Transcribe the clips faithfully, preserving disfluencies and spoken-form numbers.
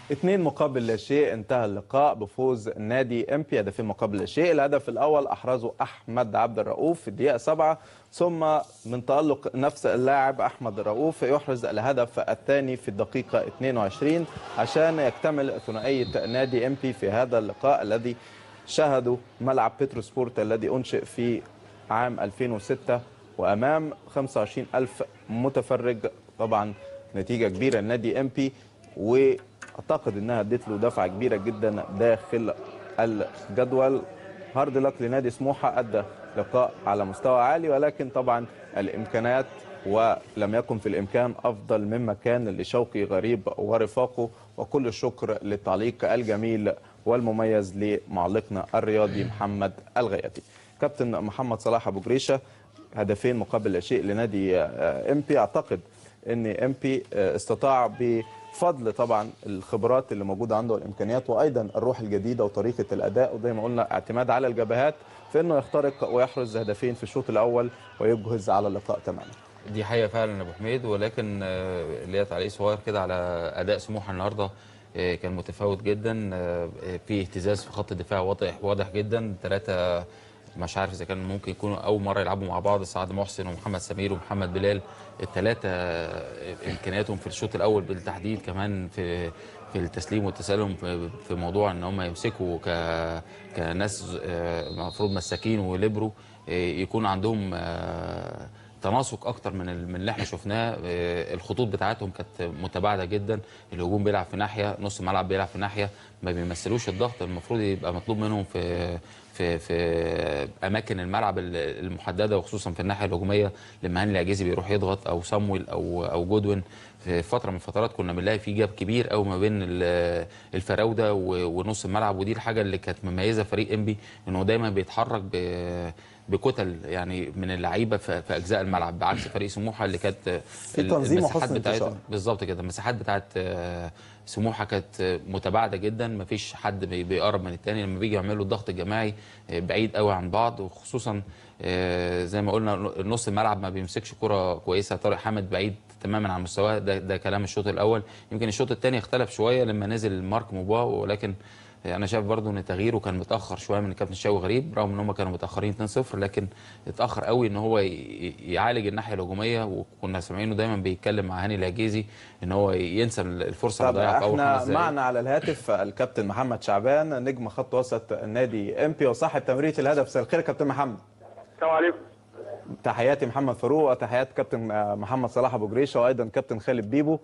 اثنين مقابل لا شيء انتهى اللقاء بفوز نادي امبي هدفين مقابل لا شيء. الهدف الاول احرزه احمد عبد الرؤوف في الدقيقه سبعة، ثم من تألق نفس اللاعب احمد الرؤوف يحرز الهدف الثاني في الدقيقه اثنين وعشرين عشان يكتمل ثنائيه نادي امبي في هذا اللقاء الذي شهدوا ملعب بترو سبورت الذي انشئ في عام ألفين وستة وامام خمسة وعشرين ألف متفرج. طبعا نتيجه كبيره لنادي امبي، واعتقد انها ادت له دفعه كبيره جدا داخل الجدول. هارد لك لنادي سموحه، ادى لقاء على مستوى عالي، ولكن طبعا الامكانيات ولم يكن في الامكان افضل مما كان لشوقي غريب ورفاقه. وكل الشكر للتعليق الجميل والمميز لمعلقنا الرياضي محمد الغياتي. كابتن محمد صلاح ابو جريشه، هدفين مقابل لا شيء لنادي امبي. اعتقد ان امبي استطاع بفضل طبعا الخبرات اللي موجوده عنده والامكانيات، وايضا الروح الجديده وطريقه الاداء، وزي ما قلنا اعتماد على الجبهات، في انه يخترق ويحرز هدفين في الشوط الاول ويجهز على اللقاء تماما. دي حقيقه فعلا يا ابو حميد، ولكن اللي هي تعليق صغير كده على اداء سموحه النهارده. كان متفاوت جدا، في اهتزاز في خط الدفاع واضح واضح جدا. ثلاثه مش عارف اذا كان ممكن يكونوا اول مره يلعبوا مع بعض، سعد محسن ومحمد سمير ومحمد بلال. الثلاثه امكانياتهم في الشوط الاول بالتحديد، كمان في في التسليم والتسلم، في موضوع ان هم يمسكوا ك كناس المفروض مساكين وليبرو، يكون عندهم تناسق اكتر من من اللي احنا شفناه. الخطوط بتاعتهم كانت متباعده جدا، الهجوم بيلعب في ناحيه، نص الملعب بيلعب في ناحيه، ما بيمثلوش الضغط المفروض يبقى مطلوب منهم في في في اماكن الملعب المحدده، وخصوصا في الناحيه الهجوميه لما هاني العجيزي بيروح يضغط، او صامويل او او جودوين. في فتره من الفترات كنا بنلاقي في جاب كبير قوي ما بين الفراوده ونص الملعب، ودي الحاجه اللي كانت مميزه فريق انبي، انه دايما بيتحرك ب بكتل يعني من اللعيبه في اجزاء الملعب، بعكس فريق سموحه اللي كانت المساحات بتاعتها بالظبط كده. المساحات بتاعت سموحه كانت متباعده جدا، ما فيش حد بيقرب من الثاني لما بيجي يعملوا الضغط الجماعي بعيد قوي عن بعض، وخصوصا زي ما قلنا نص الملعب ما بيمسكش كره كويسه. طارق حامد بعيد تماما عن مستواه، ده, ده كلام الشوط الاول. يمكن الشوط الثاني اختلف شويه لما نزل مارك موبا، ولكن انا شايف برضو ان تغييره كان متاخر شويه من الكابتن شوقي غريب، رغم ان هم كانوا متاخرين اثنين صفر، لكن اتاخر قوي ان هو يعالج الناحيه الهجوميه. وكنا سامعينه دايما بيتكلم مع هاني العجيزي ان هو ينسى الفرصه اللي ضيعها في اول خمس دقائق. معنا على الهاتف الكابتن محمد شعبان، نجم خط وسط النادي امبي وصاحب تمريره الهدف. مساء الخير كابتن محمد. السلام عليكم. تحياتي محمد فاروق، وتحيات كابتن محمد صلاح ابو جريشه، وايضا كابتن خالد بيبو.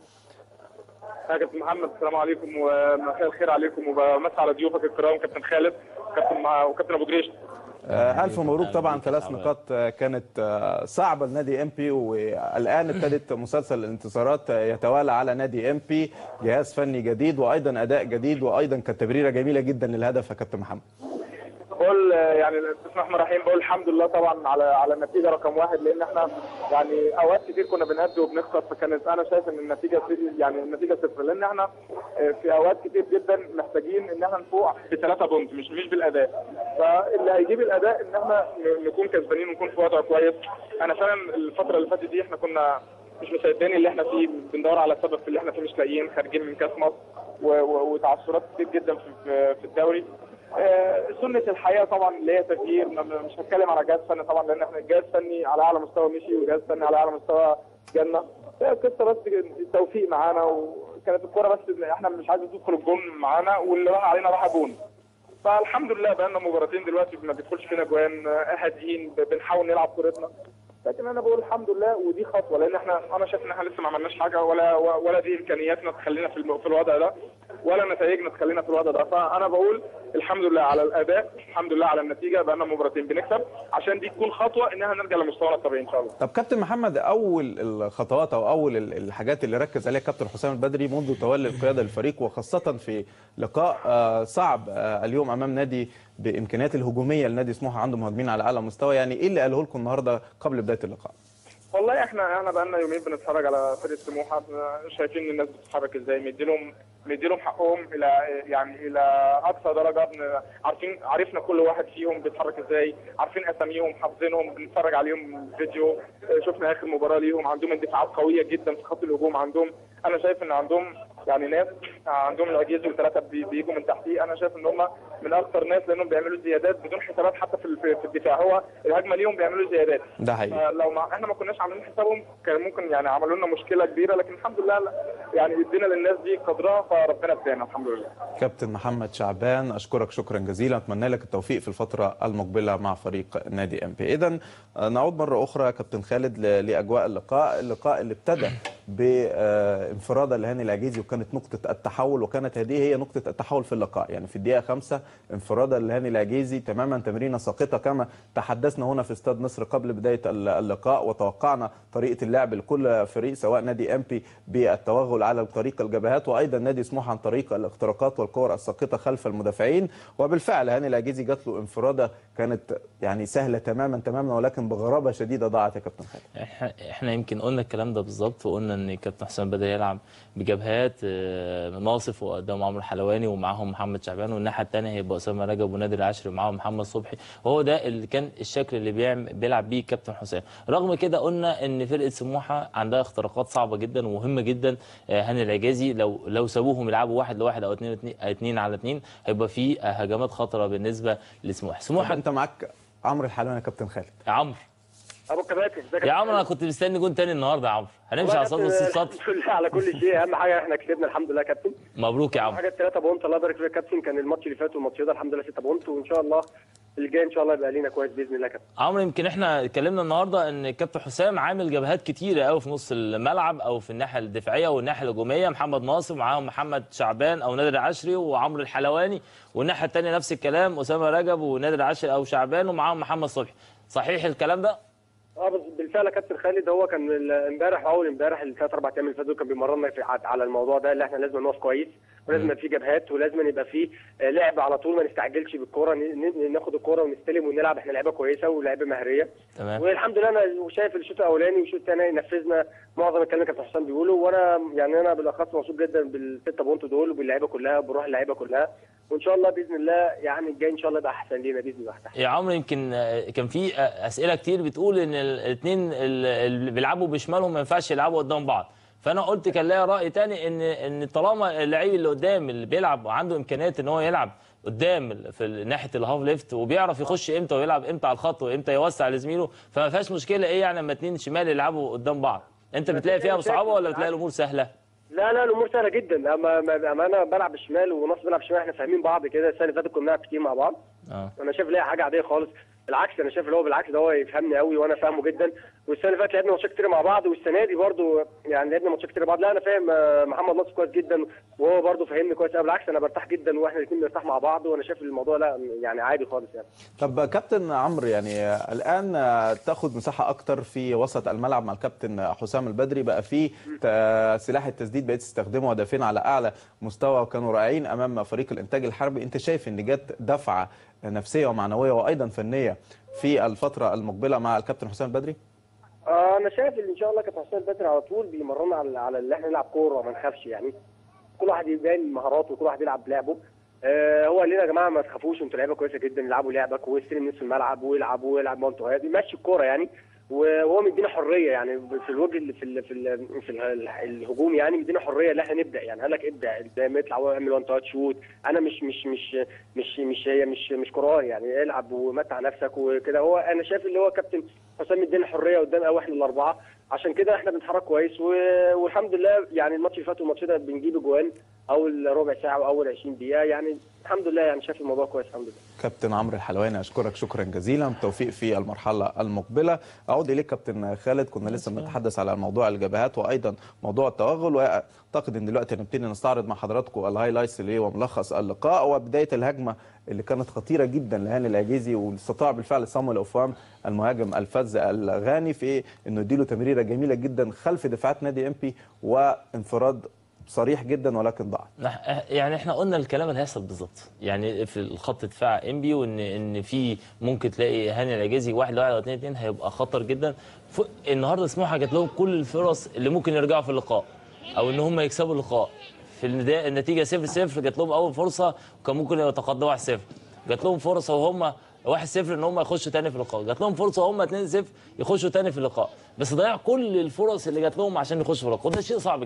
يا كابتن محمد السلام عليكم ومساء الخير عليكم، وبمسي على ضيوفك الكرام كابتن خالد كابتن مع وكابتن ابو جريشه. ألف مبروك. طبعا ثلاث نقاط كانت صعبة لنادي امبي، والآن ابتدت مسلسل الانتصارات يتوالى على نادي امبي. جهاز فني جديد وأيضا أداء جديد، وأيضا كانت تبريرة جميلة جدا للهدف يا كابتن محمد. بقول يعني بسم الله الرحمن الرحيم، بقول الحمد لله طبعا على على النتيجه رقم واحد، لان احنا يعني اوقات كتير كنا بنهدي وبنخسر، فكانت انا شايف ان النتيجه يعني النتيجه صفر، لان احنا في اوقات كتير جدا محتاجين ان احنا نفوق بثلاثه بونت، مش مش بالاداء. فاللي هيجيب الاداء ان احنا نكون كسبانين ونكون في وضع كويس. انا فعلا الفتره اللي فاتت دي احنا كنا مش مصدقين اللي احنا فيه، بندور على السبب في اللي احنا فيه، مش لاقيين، خارجين من كاس مصر وتعثرات كتير جدا في في الدوري. سنة الحياة طبعا اللي هي تغيير، مش هتكلم على جهاز فني طبعا، لان احنا الجهاز الفني على اعلى مستوى مشي، وجهاز فني على اعلى مستوى جنة. هي القصه بس التوفيق معانا، وكانت الكوره بس احنا مش عايزين تدخل الجون معانا، واللي راح علينا راح جون. فالحمد لله بقى لنا مباراتين دلوقتي ما بيدخلش فينا جوان، هاديين بنحاول نلعب كورتنا. لكن انا بقول الحمد لله، ودي خطوه، لان احنا انا شايف ان احنا لسه ما عملناش حاجه، ولا ولا دي امكانياتنا تخلينا في في الوضع ده، ولا نتائجنا تخلينا في الوضع ده. فانا بقول الحمد لله على الاداء، الحمد لله على النتيجه، بقى لنا مباراتين بنكسب، عشان دي تكون خطوه ان احنا نرجع لمستوانا الطبيعي ان شاء الله. طب كابتن محمد، اول الخطوات او اول الحاجات اللي ركز عليها كابتن حسام البدري منذ تولي القياده للفريق، وخاصه في لقاء صعب اليوم امام نادي بامكانيات الهجوميه لنادي سموحه عنده مهاجمين على اعلى مستوى، يعني ايه اللي قاله لكم النهارده قبل بدايه اللقاء؟ والله احنا احنا بقى لنا يومين بنتفرج على فرقه سموحه، شايفين الناس بتتحرك ازاي، مدي لهم مدي لهم حقهم الى يعني الى اقصى درجه. عارفين عرفنا كل واحد فيهم بيتحرك ازاي، عارفين اساميهم، حافظينهم، بنتفرج عليهم فيديو، شفنا اخر مباراه ليهم، عندهم اندفاعات قويه جدا في خط الهجوم. عندهم انا شايف ان عندهم يعني ناس عندهم العجيز وثلاثه بيجوا من تحتيه. انا شايف ان هم من اكثر ناس لانهم بيعملوا زيادات بدون حسابات حتى في في الدفاع. هو الهجمه ليهم بيعملوا زيادات. ده حقيقي. لو ما احنا ما كناش عاملين حسابهم كان ممكن يعني عملوا لنا مشكله كبيره، لكن الحمد لله يعني ادينا للناس دي قدرها فربنا ادانا الحمد لله. كابتن محمد شعبان اشكرك شكرا جزيلا، اتمنى لك التوفيق في الفتره المقبله مع فريق نادي ام بي. اذا نعود مره اخرى كابتن خالد لاجواء اللقاء، اللقاء اللي ابتدى بانفراده لهاني العجيزي وكانت نقطه التحول، وكانت هذه هي نقطه التحول في اللقاء. يعني في الدقيقه خمسة انفراده لهاني العجيزي تماما، تمريره ساقطه كما تحدثنا هنا في استاد مصر قبل بدايه اللقاء، وتوقعنا طريقه اللعب لكل فريق سواء نادي ام بي بالتوغل على طريق الجبهات، وايضا نادي سموحه عن طريق الاختراقات والكور الساقطه خلف المدافعين. وبالفعل هاني العجيزي جات له انفراده كانت يعني سهله تماما تماما، ولكن بغرابه شديده ضاعت يا كابتن خالد. احنا يمكن قلنا الكلام ده بالظبط، وقلنا ان كابتن حسام بدأ يلعب بجبهات ناصف وقدام عمرو الحلواني ومعاهم محمد شعبان، والناحيه الثانيه هيبقى اسامه رجب ونادر العشري ومعاهم محمد صبحي. هو ده اللي كان الشكل اللي بيعمل بيلعب بيه كابتن حسام. رغم كده قلنا ان فرقه سموحه عندها اختراقات صعبه جدا ومهمه جدا. هاني العجيزي لو لو سابوهم يلعبوا واحد لواحد او اثنين اثنين على اثنين هيبقى في هجمات خطره بالنسبه لسموحه. سموحه انت معاك عمرو الحلواني يا كابتن خالد. يا عمرو ابو كباتن يا عمرو، انا كنت مستني جون تاني النهارده يا عمرو. هنمشي على سطر السطر. الحمد لله على كل شيء، اهم حاجه احنا كسبنا الحمد لله يا كابتن. مبروك يا عمرو. حاجه ثلاثة بونت الله يبارك فيك يا كابتن. كان الماتش اللي فات والماتش ده الحمد لله ستة بونت، وان شاء الله الجاي ان شاء الله يبقى لينا كويس باذن الله يا كابتن. عمرو يمكن احنا اتكلمنا النهارده ان كابتن حسام عامل جبهات كتيره قوي في نص الملعب او في الناحيه الدفاعيه والناحيه الهجوميه. محمد ناصر معاهم محمد شعبان او نادر العشري وعمرو الحلواني، والناحيه الثانيه نفس الكلام اسامه رجب ونادر العشري او شعبان ومعاهم محمد صبحي. صحيح الكلام ده؟ اه بالفعل يا كابتن خالد. هو كان امبارح واول امبارح الثلاث اربع ايام اللي فاتوا كان بيمرنا على الموضوع ده، اللي احنا لازم نقف كويس ولازم يبقى في جبهات ولازم يبقى في لعب على طول، ما نستعجلش بالكوره، ناخد الكوره ونستلم ونلعب. احنا لعيبه كويسه ولعيبه مهريه تمام. والحمد لله انا شايف الشوط الاولاني والشوط الثاني نفذنا معظم الكلام اللي كابتن حسام بيقوله، وانا يعني انا بالاخص مبسوط جدا بالسته بونت دول وباللعيبه كلها وبروح اللعيبه كلها، وان شاء الله باذن الله يعني الجاي ان شاء الله يبقى احسن لينا باذن الله. يا عمرو يمكن كان في اسئله كتير بتقول ان الاثنين اللي بيلعبوا بشمالهم ما ينفعش يلعبوا قدام بعض، فانا قلت كان ليا راي ثاني ان ان طالما اللعيب اللي قدام اللي بيلعب عنده امكانيات ان هو يلعب قدام في ناحيه الهاف ليفت وبيعرف يخش امتى ويلعب امتى على الخط وامتى يوسع لزميله، فما فيهاش مشكله. ايه يعني لما اثنين شمال يلعبوا قدام بعض؟ انت بتلاقي فيها صعوبه ولا بتلاقي الامور سهله؟ لا لا الامور سهله جدا. اما اما انا بلعب بالشمال ونص بلعب بالشمال، احنا فاهمين بعض كده. السنه اللي فاتت كنا بنلعب كتير مع بعض. اه انا شايف ليها حاجه عاديه خالص، بالعكس انا شايف اللي هو بالعكس ده هو يفهمني قوي وانا فاهمه جدا. والسنه اللي فاتت لعبنا ماتشات كتير مع بعض، والسنه دي برضو يعني لعبنا ماتشات كتير مع بعض. لا انا فاهم محمد ناصر كويس جدا وهو برضو فاهمني كويس. بالعكس انا برتاح جدا واحنا الاثنين بنرتاح مع بعض، وانا شايف الموضوع لا يعني عادي خالص يعني. طب كابتن عمرو، يعني الان تاخد مساحه اكتر في وسط الملعب مع الكابتن حسام البدري، بقى في سلاح التسديد بقيت تستخدمه، هدفين على اعلى مستوى وكانوا رائعين امام فريق الانتاج الحربي. انت شايف ان جت دفعه نفسيه ومعنويه وايضا فنيه في الفتره المقبله مع الكابتن حسام البدري؟ آه انا شايف ان شاء الله كابتن حسام البدري على طول بيمرنا على على اللي احنا نلعب كوره وما نخافش يعني. كل واحد يبان مهاراته وكل واحد يلعب لعبه. آه هو قال لنا يا جماعه ما تخافوش، انتوا لعيبه كويسه جدا، العبوا لعبك واستلم نص الملعب والعبوا والعب منطقات، ماشي الكوره يعني. وهو مدينا حريه يعني في الوجه اللي في ال في ال في ال الهجوم يعني، مدينا حريه ان احنا نبدا يعني. قال لك ابدا قدام اطلع واعمل وان تاتش شوت. انا مش مش مش مش مش هي مش مش قرار يعني، العب ومتع نفسك وكده. هو انا شايف اللي هو كابتن حسام مدينا حريه قدام قوي احنا الاربعه، عشان كده احنا بنتحرك كويس. والحمد لله يعني الماتش اللي فات والماتش ده بنجيب اجوان اول ربع ساعه واول عشرين دقيقه يعني. الحمد لله يعني شايف الموضوع كويس الحمد لله. كابتن عمرو الحلواني اشكرك شكرا جزيلا، بالتوفيق في المرحله المقبله. اعود اليك كابتن خالد، كنا لسه بنتحدث على موضوع الجبهات وايضا موضوع التوغل، واعتقد ان دلوقتي هنبتدي نستعرض مع حضراتكم الهايلايتس اللي هو ملخص اللقاء وبدايه الهجمه اللي كانت خطيره جدا لهاني العجيزي، واستطاع بالفعل صامويل اوفام المهاجم الفذ الغاني في انه يديله تمريره جميله جدا خلف دفاعات نادي ام بي، وانفراد صريح جدا ولكن ضاع. يعني احنا قلنا الكلام اللي هيحصل بالظبط يعني في الخط دفاع انبي، وان ان في ممكن تلاقي هاني العجيزي واحد لواحد او اثنين اثنين هيبقى خطر جدا. النهارده سموحه جات لهم كل الفرص اللي ممكن يرجعوا في اللقاء او ان هم يكسبوا اللقاء. في النتيجه صفر صفر جات لهم اول فرصه وكان ممكن يتقدموا واحد صفر، جات لهم فرصه وهم واحد صفر ان هم يخشوا ثاني في اللقاء، جات لهم فرصه وهم اثنين صفر يخشوا ثاني في اللقاء، بس ضيع كل الفرص اللي جات لهم عشان يخشوا في اللقاء، وده شيء صعب جدا.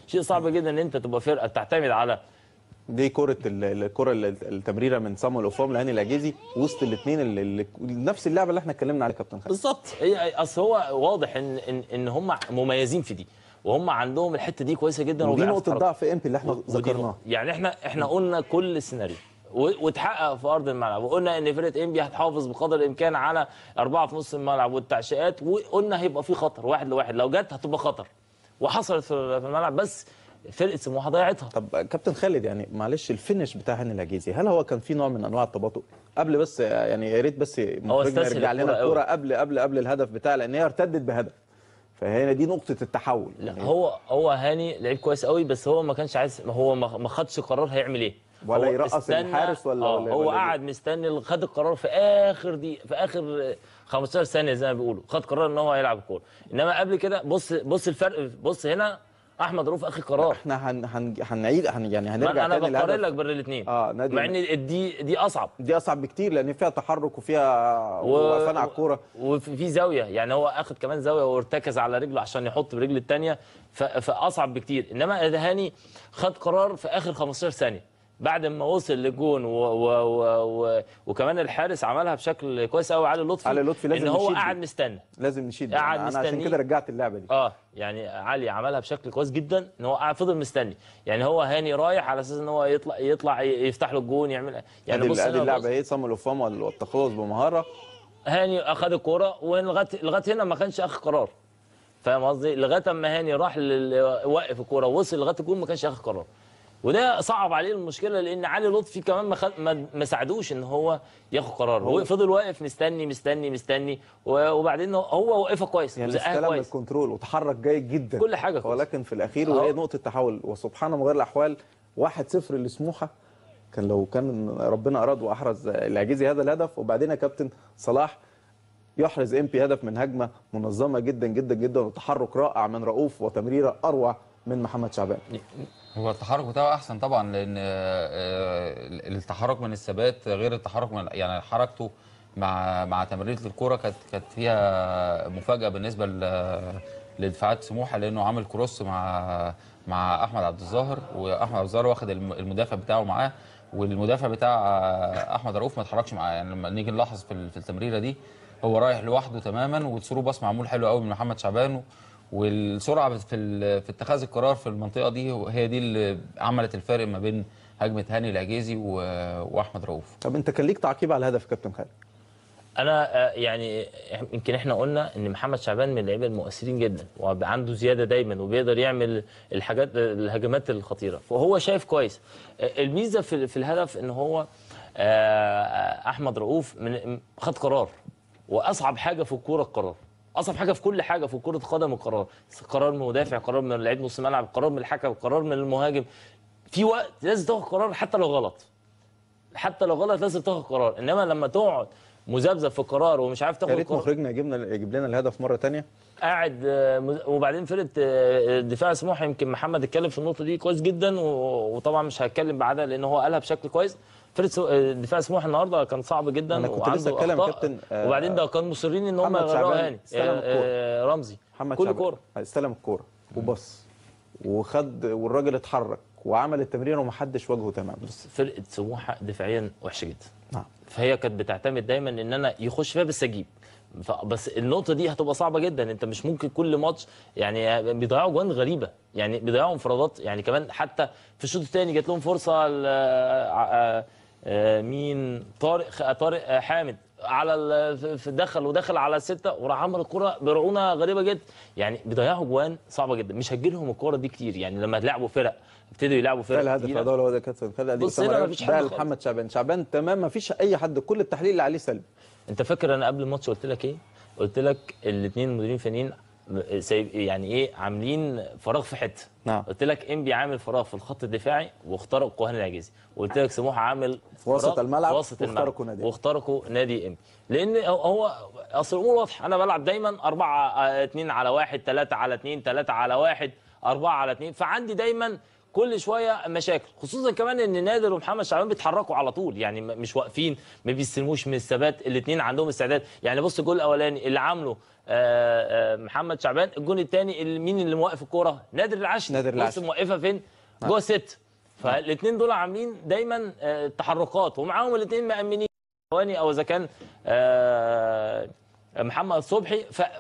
شيء صعب جدا ان انت تبقى فرقه تعتمد على دي كرة ال- الكرة ال- التمريرة من صامويل اوفام لهاني العجيزي وسط الاثنين اللي اللي نفس اللعبة اللي احنا اتكلمنا عليها كابتن خالد. بالظبط. هي اصل هو واضح ان ان ان هم مميزين في دي، وهم عندهم الحته دي كويسه جدا. ودي وبيعرفوا نقطة يتحركوا. ضعف امبي اللي احنا ودي ذكرناها. نقطة. يعني احنا احنا قلنا كل السيناريو و- واتحقق في ارض الملعب، وقلنا ان فرقه انبي هتحافظ بقدر الامكان على اربعه في نص الملعب والتعشيقات، وقلنا هيبقى في خطر واحد لواحد، لو جت هتبقى خطر، وحصلت في في الملعب. بس فرقه سموحه ضيعتها. طب كابتن خالد يعني معلش الفينش بتاع هاني العجيزي هل هو كان في نوع من انواع التباطؤ قبل؟ بس يعني يا ريت بس مخرجنا استسهل يرجع لنا الكرة الكوره قبل قبل قبل الهدف بتاع، لان هي ارتدت بهدف، فهنا دي نقطه التحول. لا يعني هو هو هاني لعيب كويس قوي، بس هو ما كانش عايز، هو ما ما خدش قرار هيعمل ايه، ولا هو يرقص استنى. الحارس ولا- آه ولا- هو ولا قعد مستني، خد القرار في اخر دي في اخر خمستاشر ثانيه زي ما بيقولوا، خد قرار ان هو هيلعب الكوره. انما قبل كده بص بص الفرق، بص هنا احمد رؤوف اخر قرار. احنا هن هن هنعيد هن يعني ما هنرجع انا تاني بقارن للهدف. لك بين الاثنين، اه نادي مع ان دي دي اصعب دي اصعب بكتير لان فيها تحرك وفيها و- وقفان على الكوره. وفي في زاويه، يعني هو اخد كمان زاويه وارتكز على رجله عشان يحط برجل الثانيه، فاصعب بكتير. انما هاني خد قرار في اخر خمستاشر ثانيه بعد ما وصل للجون و و و و وكمان الحارس عملها بشكل كويس قوي علي لطفي. علي لطفي لازم ان هو نشيد قاعد دي. مستنى لازم نشيد. قاعد انا عشان مستنيه. كده رجعت اللعبه دي. اه يعني علي عملها بشكل كويس جدا، ان هو قاعد فضل مستني. يعني هو هاني رايح على اساس ان هو يطلع يطلع يفتح له الجون يعمل يعني. ادي بص ادي هنا اللعبه بص. اهي صامويل اوفام والتخلص بمهاره. هاني اخذ الكوره ولغايه لغايه هنا ما كانش اخذ قرار، فاهم قصدي؟ لغايه اما هاني راح لل- وقف الكوره ووصل لغايه الجون ما كانش اخذ قرار، وده صعب عليه المشكله، لان علي لطفي كمان ما خد ما ما ساعدوش ان هو ياخد قرار. هو فضل واقف مستني مستني مستني و- وبعدين هو وقفها كويس يعني وزقها استلم كويس، الكنترول وتحرك جيد جدا، كل حاجه كويس. ولكن في الاخير أهو. وهي نقطه تحول. وسبحان مغير الاحوال واحد صفر لسموحه. كان لو كان ربنا اراد واحرز العجيزي هذا الهدف، وبعدين يا كابتن صلاح يحرز امبي هدف من هجمه منظمه جدا جدا جدا وتحرك رائع من رؤوف وتمريره اروع من محمد شعبان. هو التحرك بتاعه احسن طبعا، لان آه، التحرك من الثبات غير التحرك من يعني حركته مع مع تمريره الكوره كانت كانت فيها مفاجاه بالنسبه ل- لدفاعات سموحه، لانه عامل كروس مع مع احمد عبد الظاهر، واحمد عبد الظاهر واخد الم- المدافع بتاعه معاه، والمدافع بتاع احمد رؤوف ما اتحركش معاه. يعني لما نيجي نلاحظ في ال- في التمريره دي هو رايح لوحده تماما، والثرو باص معمول حلو قوي من محمد شعبان، والسرعه في ال- في اتخاذ القرار في المنطقه دي هي دي اللي عملت الفارق ما بين هجمه هاني العجيزي و- واحمد رؤوف. طب انت كان ليك تعقيب على الهدف يا كابتن خالد؟ انا آه، يعني يمكن احنا قلنا ان محمد شعبان من اللعيبه المؤثرين جدا، وعنده زياده دايما، وبيقدر يعمل الحاجات الهجمات الخطيره، فهو شايف كويس. آه، الميزه في في الهدف ان هو آه، احمد رؤوف من خد قرار، واصعب حاجه في الكوره القرار، اصعب حاجه في كل حاجه في كره القدم القرار، قرار من المدافع، قرار من لعيب نص ملعب، قرار من الحكم، قرار من المهاجم. في وقت لازم تاخد قرار حتى لو غلط، حتى لو غلط لازم تاخد قرار. انما لما تقعد مذبذب في القرار ومش عارف يا تاخد ريت قرار، مخرجنا يجيب لنا يجيب لنا الهدف مره ثانيه. قاعد آه، مز- وبعدين فرقه آه، دفاع سموحه، يمكن محمد اتكلم في النقطه دي كويس جدا، و- وطبعا مش هتكلم بعدها لان هو قالها بشكل كويس. فرقه سو- آه، دفاع سموحه النهارده كان صعب جدا، أنا كنت وعنده لسه أتكلم يا أخطاء. كابتن، آه، وبعدين ده كانوا مصرين ان هم محمد يغرقوا شعبان هاني استلم آه، الكورة. آه، رمزي محمد كل شعبان كوره استلم الكوره وبص وخد، والراجل اتحرك وعمل التمرير ومحدش واجهه تماما. بص، فرقه سموحه دفاعيا وحشه جدا، نعم. فهي كانت بتعتمد دايما ان انا يخش فيها بس اجيب. ف- بس النقطه دي هتبقى صعبه جدا، انت مش ممكن كل ماتش يعني بيضيعوا جوان غريبه، يعني بيضيعوا انفرادات. يعني كمان حتى في الشوط الثاني جات لهم فرصه ل- آه، آه، مين طارق خ- طارق آه، حامد على ال- في دخل ودخل على السته وراح عمل الكره برعونه غريبه جدا. يعني بيضيعوا جوان صعبه جدا، مش هتجيلهم الكره دي كتير. يعني لما تلعبوا فرق ابتدوا يلعبوا ده فرق الهدف كتيرة. ده هو ده كابتن خالد. بص هنا مفيش حد ده خالص. محمد شعبان. شعبان تمام، مفيش اي حد، كل التحليل اللي عليه سلبي. انت فاكر انا قبل الماتش قلت لك ايه؟ قلت لك الاثنين المديرين الفنيين سايب يعني ايه، عاملين فراغ في حته. نعم. قلت لك انبي عامل فراغ في الخط الدفاعي واخترقوا هاني العجيزي، وقلت لك سموحه عامل في وسط فراغ الملعب في وسط الملعب واخترقوا نادي. واخترقوا نادي انبي. لان هو اصل الامور واضحه، انا بلعب دايما أربعة اتنين على واحد، ثلاثة على اتنين، ثلاثة على واحد، أربعة على اتنين، فعندي دايما كل شويه مشاكل، خصوصا كمان ان نادر ومحمد شعبان بيتحركوا على طول، يعني مش واقفين، ما بيستلموش من الثبات، الاثنين عندهم استعداد. يعني بص الجول الاولاني اللي عامله محمد شعبان، الجول الثاني مين اللي موقف الكوره؟ نادر العشري. نادر العشري بص موقفها فين؟ جوه ست. فالاثنين دول عاملين دايما تحركات، ومعاهم الاثنين مأمنين او اذا كان محمد صبحي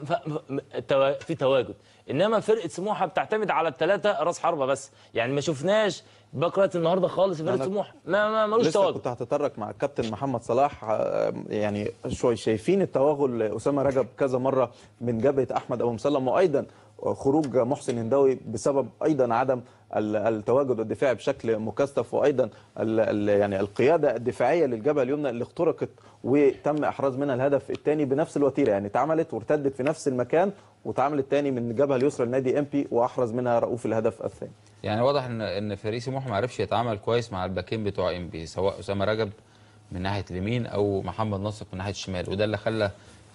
في تواجد. انما فرقه سموحه بتعتمد على الثلاثه راس حربه بس، يعني ما شفناش باكرات النهارده خالص فرقه سموحه، ما ما ملوش تواجد. لسه كنت هتطرق مع الكابتن محمد صلاح، يعني شوي شايفين التوغل اسامه رجب كذا مره من جبهه احمد ابو مسلم، وايضا خروج محسن هنداوي بسبب ايضا عدم التواجد الدفاعي بشكل مكثف، وايضا ال يعني القياده الدفاعيه للجبهه اليمنى اللي اخترقت وتم احراز منها الهدف الثاني بنفس الوتيره، يعني اتعملت وارتدت في نفس المكان، واتعملت ثاني من الجبهه اليسرى لنادي امبي واحرز منها رؤوف الهدف الثاني. يعني واضح ان ان فريق سموحه ما عرفش يتعامل كويس مع الباكين بتوع امبي، سواء اسامه رجب من ناحيه اليمين او محمد ناصر من ناحيه الشمال، وده اللي خلى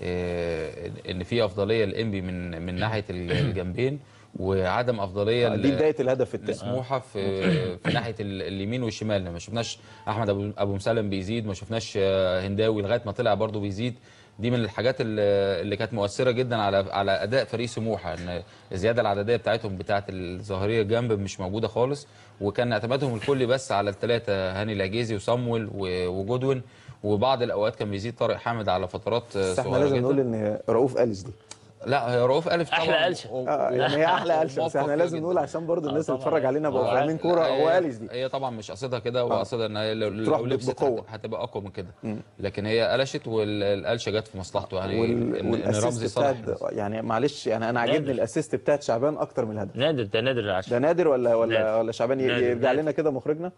ان في افضليه لامبي من من ناحيه الجنبين، وعدم افضليه دي بدايه الهدف الثاني لسموحه في في ناحيه اليمين والشمال. ما شفناش احمد ابو مسلم بيزيد، ما شفناش هنداوي لغايه ما طلع برده بيزيد. دي من الحاجات اللي كانت مؤثره جدا على على اداء فريق سموحه، ان الزياده العدديه بتاعتهم بتاعه الظاهريه الجنب مش موجوده خالص، وكان اعتمادهم الكلي بس على الثلاثه، هاني العجيزي وصامويل وجودوين، وبعض الاوقات كان بيزيد طارق حامد على فترات صغيره جدا. احنا لازم نقول ان رؤوف قالش دي لا هي رؤوف ألف طبعا احلى قلشه، آه يعني هي احلى قلشه، بس احنا لازم نقول عشان برضه الناس اللي بتتفرج علينا بقوا فاهمين كوره، هو قالش دي. هي طبعا مش قصدها كده، هو قصدها ان هي لو لبست هتبقى اقوى من كده، لكن هي قلشت والقلشه جت في مصلحته، يعني وال... ان رمزي صالح يعني معلش، يعني انا عاجبني الاسيست بتاعت شعبان اكتر من الهدف. نادر ده نادر العشري ده نادر ولا ولا نادر. ولا شعبان يرجع لنا كده مخرجنا؟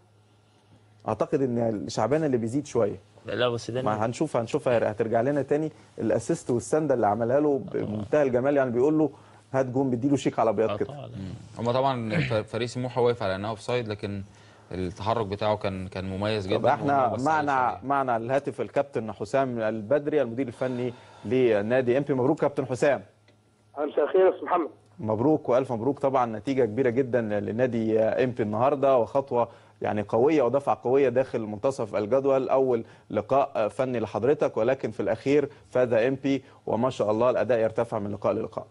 اعتقد ان شعبان اللي بيزيد شويه. لا بس ده ما هنشوف هنشوف هترجع لنا تاني الاسيست والسنده اللي عملها له بمنتهى الجمال، يعني بيقول له هات جون، بيديله شيك على بياض كده. هم طبعا فريق سموحه واقف على انها اوف سايد، لكن التحرك بتاعه كان كان مميز جدا. طب احنا معنا معنا الهاتف الكابتن حسام البدري المدير الفني لنادي امبي. مبروك كابتن حسام. مساء الخير يا استاذ محمد. مبروك والف مبروك، طبعا نتيجه كبيره جدا لنادي امبي النهارده، وخطوه يعني قويه ودفعه قويه داخل منتصف الجدول. اول لقاء فني لحضرتك، ولكن في الاخير فاز امبي، وما شاء الله الاداء يرتفع من لقاء للقاء.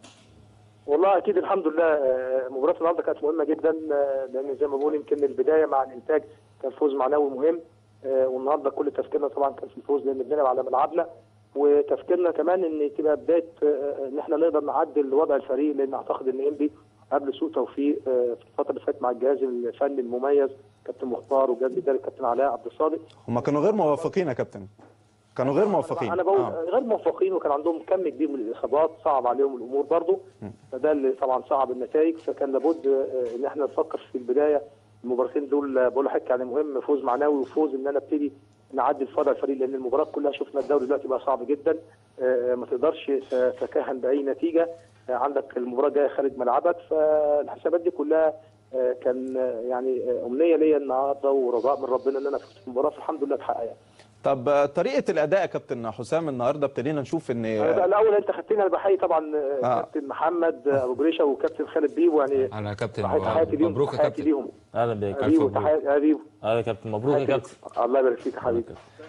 والله اكيد الحمد لله مباراه النهارده كانت مهمه جدا، لان زي ما بقول يمكن البدايه مع الانتاج كان فوز معنوي مهم، والنهارده كل تفكيرنا طبعا كان في الفوز لان بنلعب على ملعبنا، وتفكيرنا كمان ان تبقى بدايه ان احنا نقدر نعدل وضع الفريق، لان اعتقد ان انبي قبل سوء توفيق في الفتره اللي فاتت مع الجهاز الفني المميز كابتن مختار والجهاز الاداري كابتن علاء عبد الصادق، هم كانوا غير موفقين يا كابتن، كانوا غير موفقين. انا بقول آه. غير موفقين، وكان عندهم كم كبير من الاصابات صعب عليهم الامور برضه، فده اللي طبعا صعب النتائج، فكان لابد ان احنا نفكر في البدايه المباراتين دول. بقول لحضرتك يعني مهم فوز معنوي وفوز ان انا ابتدي نعدل في وضع الفريق، لان المباراه كلها شفنا الدوري دلوقتي بقى صعب جدا، ما تقدرش تتكهن باي نتيجه، عندك المباراه جايه خارج ملعبك، فالحسابات دي كلها كان يعني امنيه ليا النهارده ورجاء من ربنا ان انا فزت في المباراه، فالحمد لله اتحقق يعني. طب طريقه الاداء يا كابتن حسام النهارده ابتدينا نشوف ان الاول انت خدتني، انا بحيي طبعا آه. كابتن محمد ابو جريشه وكابتن خالد بيبو، يعني انا كابتن مبروك يا كابتن. اهلا بيك يا بيبو، تحياتي يا بيبو. اهلا يا كابتن، مبروك يا كابتن. الله يبارك فيك يا حبيبي.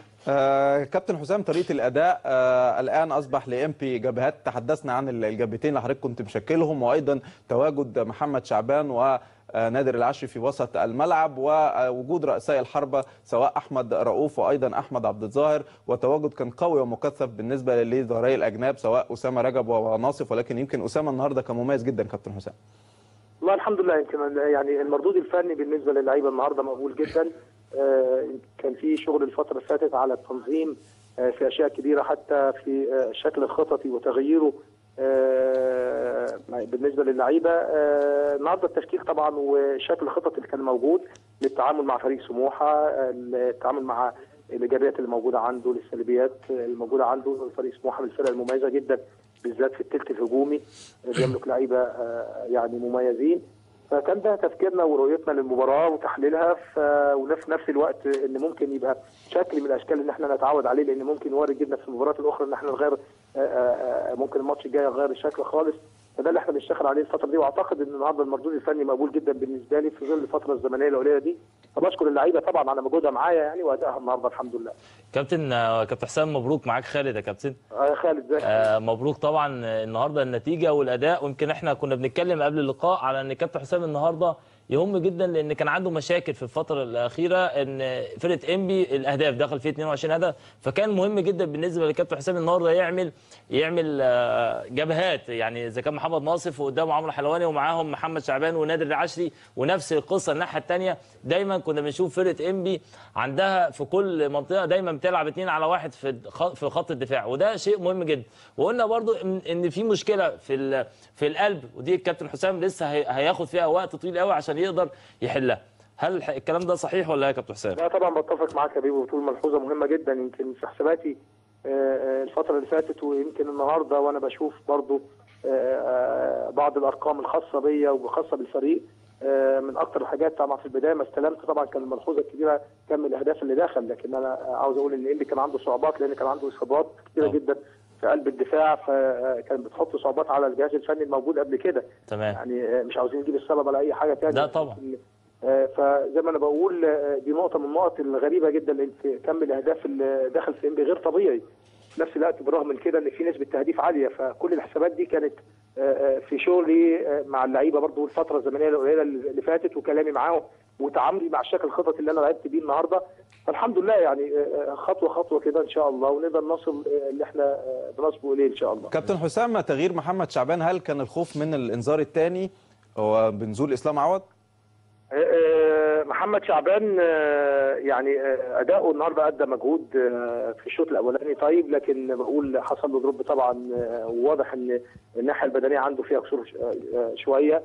آه كابتن حسام، طريقه الاداء آه الان اصبح لامبي جبهات، تحدثنا عن الجبهتين اللي حضرتك كنت مشكلهم، وايضا تواجد محمد شعبان و نادر العشري في وسط الملعب، ووجود رؤساء الحربة سواء أحمد رؤوف وأيضا أحمد عبد الظاهر، وتواجد كان قوي ومكثف بالنسبة لظهري الأجناب سواء أسامة رجب وناصف، ولكن يمكن أسامة النهارده كان مميز جدا كابتن حسام. والله الحمد لله، يمكن يعني المردود الفني بالنسبة للعيبة النهارده مقبول جدا، كان في شغل الفترة اللي فاتت على التنظيم في أشياء كبيرة، حتى في الشكل الخططي وتغييره بالنسبه للعيبه. النهارده التشكيل طبعا والشكل الخططي اللي كان موجود للتعامل مع فريق سموحه، التعامل مع الايجابيات اللي موجوده عنده، السلبيات الموجوده عنده. فريق سموحه من الفرق المميزه جدا بالذات في الثلث الهجومي، بيملك لعيبه يعني مميزين، فكان ده تفكيرنا ورؤيتنا للمباراه وتحليلها، وفي نفس الوقت ان ممكن يبقى شكل من الاشكال ان احنا نتعود عليه، لان ممكن وارد جدا في المباريات الاخرى ان احنا نغير، ممكن الماتش الجاي نغير الشكل خالص، فده اللي احنا بنشتغل عليه الفتره دي، واعتقد ان النهارده المردود الفني مقبول جدا بالنسبه لي في ظل الفتره الزمنيه القليله دي. فبشكر اللعيبه طبعا على مجهودها معايا يعني وادائها النهارده الحمد لله. كابتن آه، كابتن حسام مبروك، معاك خالد يا كابتن. آه خالد ازيك؟ آه مبروك طبعا النهارده النتيجه والاداء، ويمكن احنا كنا بنتكلم قبل اللقاء على ان كابتن حسام النهارده يهم جدا لان كان عنده مشاكل في الفتره الاخيره، ان فرقه انبي الاهداف دخل فيه اثنين وعشرين هدف، فكان مهم جدا بالنسبه لكابتن حسام النهارده يعمل يعمل آه، جبهات، يعني اذا كان محمد ناصف وقدامه عمرو حلواني ومعاهم محمد شعبان ونادر العشري، ونفس القصه الناحيه الثانيه. دايما كنا بنشوف فرقه انبي عندها في كل منطقه دايما بتلعب اثنين على واحد في في خط الدفاع، وده شيء مهم جدا. وقلنا برضو ان إن في مشكله في في القلب، ودي الكابتن حسام لسه هي- هياخد فيها وقت طويل قوي عشان يقدر يحلها. هل الح- الكلام ده صحيح ولا يا كابتن حسام؟ لا طبعا بتفق معاك يا بيبو، وتقول ملحوظه مهمه جدا يمكن في حساباتي آه، آه، الفتره اللي فاتت ويمكن النهارده وانا بشوف برضو آه، آه، بعض الارقام الخاصه بيا وخاصه بالفريق. آه، من اكتر الحاجات طبعا في البدايه ما استلمت طبعا كان الملحوظه الكبيره كم الاهداف اللي دخل، لكن انا عاوز اقول ان انبي كان عنده صعوبات لان كان عنده اصابات كتيره طبعا. جدا في قلب الدفاع، فكان بتحط صعوبات على الجهاز الفني الموجود قبل كده. تمام. يعني آه، مش عاوزين نجيب السبب ولا اي حاجه ثانيه. لا طبعا. آه، فزي ما انا بقول آه، دي نقطه من النقط الغريبه جدا، لان في كم الاهداف اللي دخل في انبي غير طبيعي. في نفس الوقت بالرغم من كده ان في نسبه تهديف عاليه، فكل الحسابات دي كانت آه، آه، في شغلي آه، مع اللعيبه برضو الفتره الزمنيه القليله اللي فاتت وكلامي معاهم وتعاملي مع الشكل الخططي اللي انا لعبت بيه النهارده. فالحمد لله يعني آه، آه، خطوه خطوه كده ان شاء الله ونقدر نصل آه، اللي احنا آه، بنصبو اليه ان شاء الله. كابتن حسام، تغيير محمد شعبان، هل كان الخوف من الانذار الثاني هو بنزول اسلام عوض؟ آه، محمد شعبان آه، يعني آه، اداؤه النهارده ادى مجهود آه، في الشوط الاولاني طيب، لكن بقول حصل له دروب طبعا، آه، وواضح ان الناحيه البدنيه عنده فيها قصور ش- آه، شويه.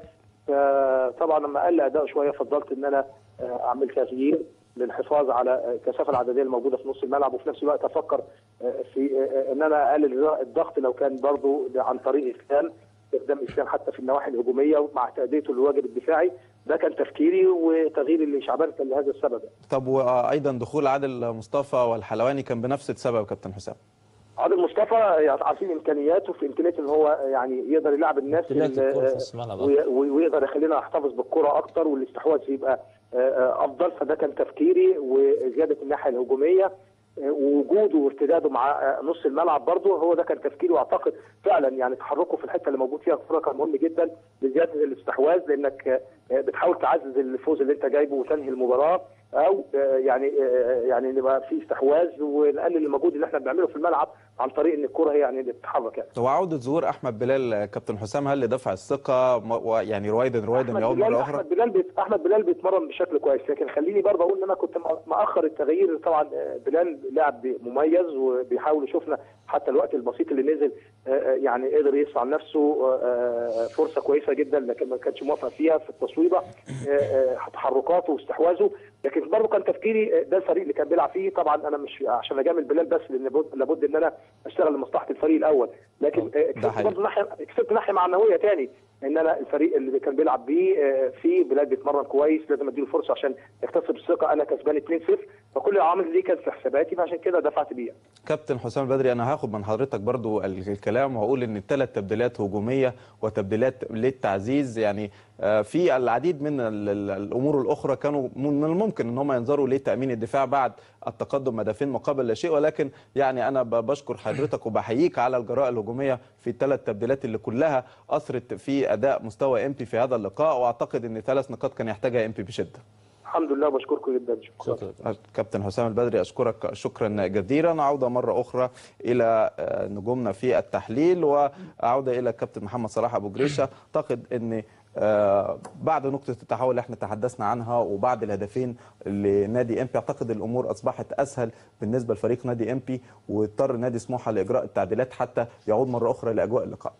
فطبعا لما قل اداؤه شويه فضلت ان انا آه، اعمل تغيير للحفاظ على الكثافه العدديه الموجوده في نص الملعب، وفي نفس الوقت افكر آه، في آه، ان انا اقلل الضغط لو كان برضه عن طريق اسلام، استخدام اسلام حتى في النواحي الهجوميه مع تاديته للواجب الدفاعي. ده كان تفكيري وتغييري لشعبان كان لهذا السبب. طب وايضا دخول عادل مصطفى والحلواني كان بنفس السبب كابتن حسام؟ عادل مصطفى يعني عارفين امكانياته، في امكانيته ان هو يعني يقدر يلعب الناس امتلاك الكرة في نص ال- الملعب. وي- وي- ويقدر يخلينا نحتفظ بالكره اكتر والاستحواذ يبقى آه، آه، افضل. فده كان تفكيري، وزياده الناحيه الهجوميه آه، ووجوده وارتداده مع آه، نص الملعب برضه هو ده كان تفكيري. واعتقد فعلا يعني تحركه في الحته اللي موجود فيها الكره كان مهم جدا لزياده الاستحواذ، لانك آه، بتحاول تعزز الفوز اللي انت جايبه وتنهي المباراه، او آه، يعني آه، يعني نبقى في استحواذ ونقلل المجهود اللي احنا بنعمله في الملعب عن طريق ان الكره هي يعني اللي بتتحرك يعني. وعودة ظهور أحمد بلال كابتن حسام، هل لدفع الثقة م- ويعني رويدا رويدا احمد يعود بلال مرة أخرى؟ احمد بلال بيت احمد بلال بيتمرن بشكل كويس، لكن خليني برضه اقول ان انا كنت مأخر التغيير. طبعا آه، بلال لاعب مميز وبيحاول يشوفنا حتى الوقت البسيط اللي نزل آه، آه، يعني قدر يصنع لنفسه آه، آه، فرصه كويسه جدا، لكن ما كانش موافق فيها في التصويبه، آه، آه، تحركاته واستحواذه. لكن برضه كان تفكيري آه، ده الفريق اللي كان بيلعب فيه. طبعا انا مش عشان اجامل بلال بس، لان لابد- لابد ان انا اشتغل لمصلحه الفريق الاول، لكن آه، ده كسبت حقيقي. برضه ناحيه كسبت ناحيه معنويه تاني، ان انا الفريق اللي كان بيلعب بيه آه، فيه بلال بيتمرن كويس، لازم اديله فرصه عشان يكتسب الثقه. انا كسبان اتنين صفر، فكل العوامل دي كانت في حساباتي، فعشان كده دفعت بيها. كابتن حسام البدري، أنا هاخد من حضرتك برضو ال- الكلام وأقول إن الثلاث تبديلات هجومية وتبديلات للتعزيز، يعني آه، في العديد من ال- ال- الأمور الأخرى كانوا من الممكن إن هم ينظروا لتأمين الدفاع بعد التقدم مدافين مقابل لا شيء، ولكن يعني أنا ب- بشكر حضرتك وبحييك على الجراءة الهجومية في الثلاث تبديلات اللي كلها أثرت في أداء مستوى إمبي في هذا اللقاء، وأعتقد إن ثلاث نقاط كان يحتاجها إمبي بشدة. الحمد لله، بشكركم جدا. شكرا. شكرا. كابتن حسام البدري، أشكرك شكرا جزيلا. عودة مرة أخرى إلى آه، نجومنا في التحليل، وعودة إلى الكابتن محمد صلاح أبو جريشة. أعتقد أن آه، بعد نقطة التحول اللي احنا تحدثنا عنها وبعد الهدفين لنادي إمبي، أعتقد الأمور أصبحت أسهل بالنسبة لفريق نادي إمبي، واضطر نادي سموحة لإجراء التعديلات حتى يعود مرة أخرى لأجواء اللقاء.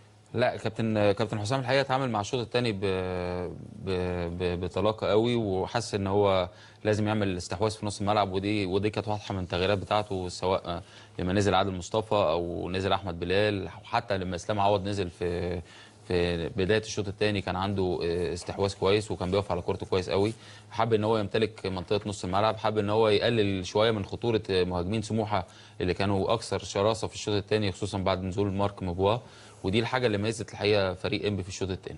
لا كابتن كابتن حسام الحقيقه اتعامل مع الشوط الثاني ب... ب... ب... بطلاقه قوي، وحس ان هو لازم يعمل استحواذ في نص الملعب، ودي ودي كانت واضحه من التغييرات بتاعته، سواء لما نزل عادل مصطفى او نزل احمد بلال، وحتى لما اسلام عوض نزل في في بدايه الشوط الثاني كان عنده استحواذ كويس وكان بيقف على كورته كويس قوي، حب ان هو يمتلك منطقه نص الملعب، حب ان هو يقلل شويه من خطوره مهاجمين سموحه اللي كانوا اكثر شراسه في الشوط الثاني خصوصا بعد نزول مارك مبوا، ودي الحاجه اللي ميزت الحقيقه فريق انبي في الشوط الثاني.